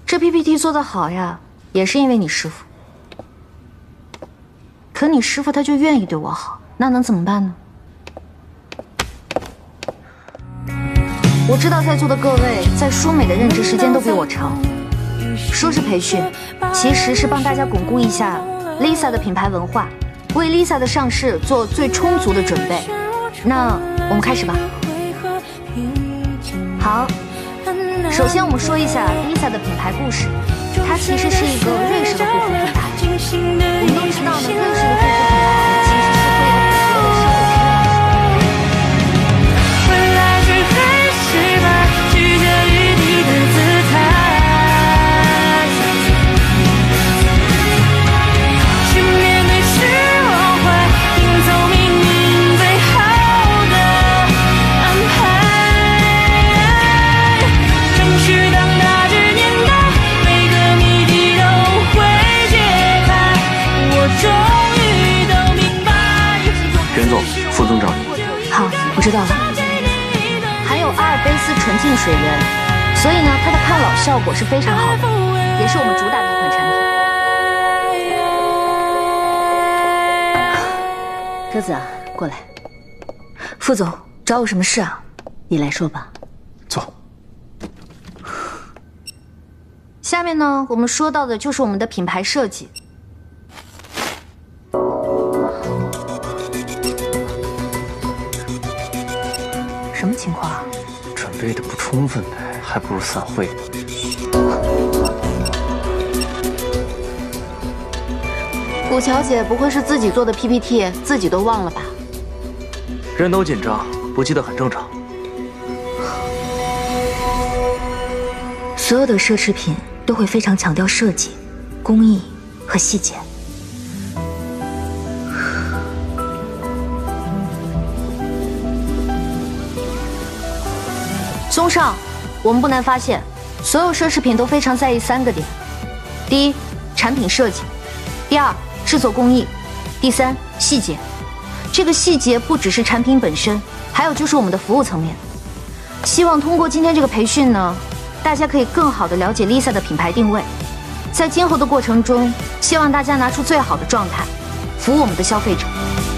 这 PPT 做得好呀，也是因为你师傅。可你师傅他就愿意对我好，那能怎么办呢？我知道在座的各位在书美的任职时间都比我长，说是培训，其实是帮大家巩固一下 Lisa 的品牌文化，为 Lisa 的上市做最充足的准备。那我们开始吧。好。 首先，我们说一下 Lisa 的品牌故事。它其实是一个瑞士的护肤品牌。我们都知道呢，瑞士的护肤品牌其实是会有很多的商务未来却还是把曲折与你的姿态，去面对是我坏，拼凑命运最好的安排。 去当大局年代，每个谜底都会解开。我终于都明白。 袁总，副总找你。 好，我知道了。含有阿尔卑斯纯净水源，所以呢，它的抗老效果是非常好的，也是我们主打的一款产品。鸽子啊，过来。副总找我什么事啊？你来说吧。 坐。 下面呢，我们说到的就是我们的品牌设计。什么情况啊？ 准备的不充分呗，还不如散会呢。 古乔姐不会是自己做的 PPT 自己都忘了吧？ 人都紧张，不记得很正常。 所有的奢侈品 都会非常强调设计、工艺和细节。综上，我们不难发现，所有奢侈品都非常在意3个点：第一，产品设计；第二，制作工艺；第三，细节。这个细节不只是产品本身，还有就是我们的服务层面。希望通过今天这个培训呢， 大家可以更好地了解 Lisa 的品牌定位，在今后的过程中，希望大家拿出最好的状态，服务我们的消费者。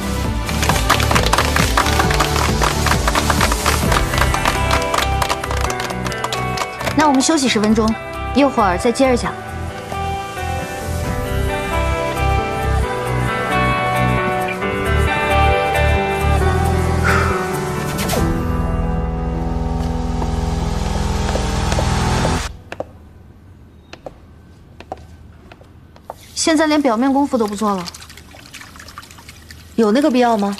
那我们休息10分钟，一会儿再接着讲。现在连表面功夫都不做了，有那个必要吗？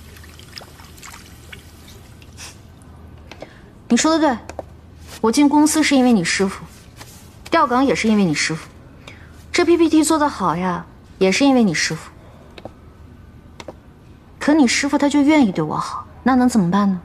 你说的对，我进公司是因为你师傅，调岗也是因为你师傅，这 PPT 做得好呀，也是因为你师傅。可你师傅他就愿意对我好，那能怎么办呢？